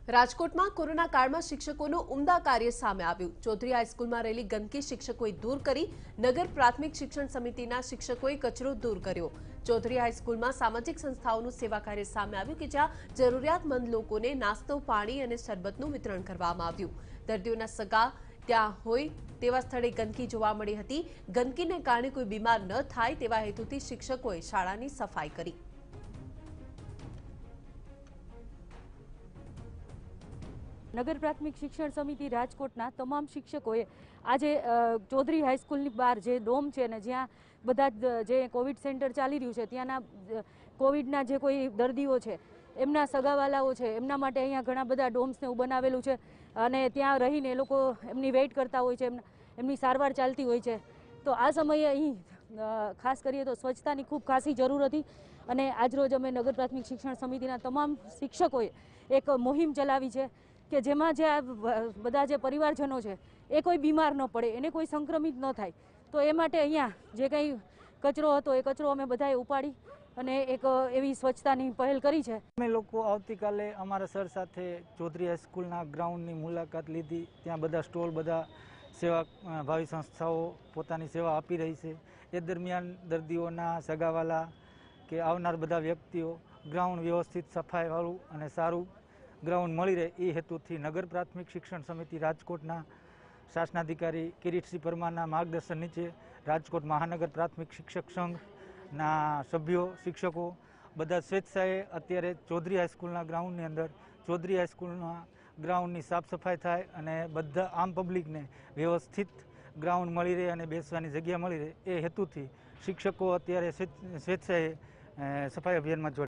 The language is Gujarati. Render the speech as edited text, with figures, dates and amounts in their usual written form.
રાજકોટમાં કોરોના કાળમાં શિક્ષકોનું ઉમદા કાર્ય સામે આવ્યું। ચૌધરી હાઈસ્કૂલમાં રહેલી ગંદકી શિક્ષકોએ દૂર કરી। નગર પ્રાથમિક શિક્ષણ સમિતિના શિક્ષકોએ કચરો દૂર કર્યો। ચૌધરી હાઈસ્કૂલમાં સામાજિક સંસ્થાઓનું સેવા કાર્ય સામે આવ્યું કે જ્યાં જરૂરિયાતમંદ લોકોને નાસ્તો, પાણી અને શરબતનું વિતરણ કરવામાં આવ્યું। દર્દીઓના સગા ત્યાં હોય તેવા સ્થળે ગંદકી જોવા મળી હતી। ગંદકીને કારણે કોઈ બીમાર ન થાય તેવા હેતુથી શિક્ષકોએ શાળાની સફાઈ કરી। नगर प्राथमिक शिक्षण समिति राजकोटना तमाम शिक्षकोए आजे चौधरी हाईस्कूलनी बहार जे डोम छे ने ज्यां बधा जे कोविड सेंटर चाली रह्युं छे त्यांना कोविडना जे कोई दर्दीओ छे एमना सगावालाओ छे एमना माटे अहींया घणा बधा डोम्स ने बनावेलुं छे अने त्यां रहीने ए लोको एमनी वेट करता होय छे, एमनी सारवार चालती होय छे। तो आ समये अहीं खास करीए तो स्वच्छतानी खूब खासी जरूर हती अने आजरोज अमे नगर प्राथमिक शिक्षण समितिना तमाम शिक्षकोए एक मोहीम चलावी छे कि जेमां जे बधा जे परिवारजनो छे ए कोई बीमार न पड़े, एने कोई संक्रमित न थाय। तो ए माटे अहींया जे कंई कचरो हतो ए कचरो अमे बधाए उपाड़ी અને એક એવી સ્વચ્છતાની પહેલ કરી છે। અમે લોકો આવતીકાલે અમારા સર સાથે ચૌધરી હાઈસ્કૂલના ગ્રાઉન્ડની મુલાકાત લીધી। ત્યાં બધા સ્ટોલ, બધા સેવા ભાવી સંસ્થાઓ પોતાની સેવા આપી રહી છે। એ દરમિયાન દર્દીઓના સગાવાલા કે આવનાર બધા વ્યક્તિઓ ગ્રાઉન્ડ વ્યવસ્થિત સફાઈવાળું અને સારું ગ્રાઉન્ડ મળી રહે એ હેતુથી નગર પ્રાથમિક શિક્ષણ સમિતિ રાજકોટના શાસનાધિકારી કિરીટસિંહ પરમારના માર્ગદર્શન નીચે રાજકોટ મહાનગર પ્રાથમિક શિક્ષક સંઘના સભ્યો, શિક્ષકો બધા સ્વેચ્છાએ અત્યારે ચૌધરી હાઈસ્કૂલના ગ્રાઉન્ડની અંદર ચૌધરી હાઈસ્કૂલના ગ્રાઉન્ડની સાફ સફાઈ થાય અને બધા આમ પબ્લિકને વ્યવસ્થિત ગ્રાઉન્ડ મળી રહે અને બેસવાની જગ્યા મળી રહે એ હેતુથી શિક્ષકો અત્યારે સ્વેચ્છાએ સફાઈ અભિયાનમાં જોડાયા।